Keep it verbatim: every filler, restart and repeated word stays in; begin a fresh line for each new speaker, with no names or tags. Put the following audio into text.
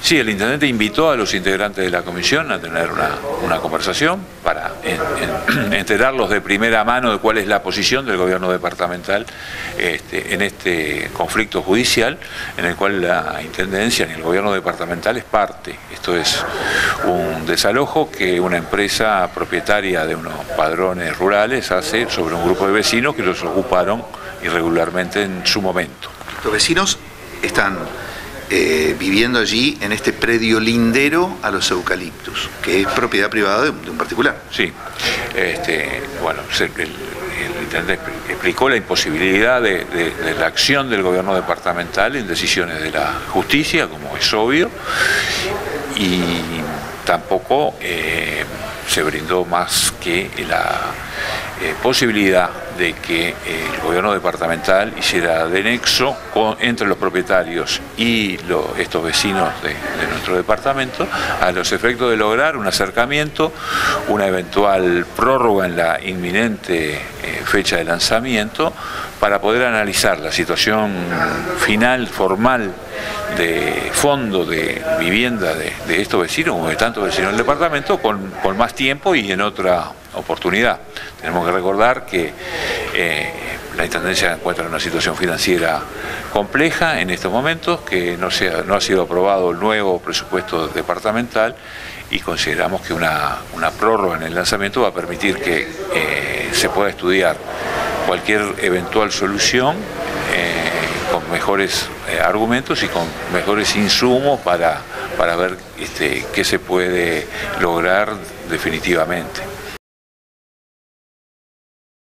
Sí, el intendente invitó a los integrantes de la comisión a tener una, una conversación para en, en, enterarlos de primera mano de cuál es la posición del gobierno departamental este, en este conflicto judicial, en el cual la intendencia ni el gobierno departamental es parte. Esto es un desalojo que una empresa propietaria de unos padrones rurales hace sobre un grupo de vecinos que los ocuparon irregularmente en su momento.
Los vecinos están eh, viviendo allí en este predio lindero a los eucaliptus, que es propiedad privada de, de un particular.
Sí, este, bueno, el, el intendente explicó la imposibilidad de, de, de la acción del gobierno departamental en decisiones de la justicia, como es obvio, y tampoco eh, se brindó más que la eh, posibilidad de que el gobierno departamental hiciera de nexo con, entre los propietarios y lo, estos vecinos de, de nuestro departamento a los efectos de lograr un acercamiento, una eventual prórroga en la inminente eh, fecha de lanzamiento para poder analizar la situación final, formal, de fondo de vivienda de, de estos vecinos, como de tantos vecinos del departamento, con, con más tiempo y en otra oportunidad. Tenemos que recordar que eh, la Intendencia encuentra en una situación financiera compleja en estos momentos, que no, sea, no ha sido aprobado el nuevo presupuesto departamental y consideramos que una, una prórroga en el lanzamiento va a permitir que eh, se pueda estudiar cualquier eventual solución eh, con mejores eh, argumentos y con mejores insumos para, para ver este, qué se puede lograr definitivamente.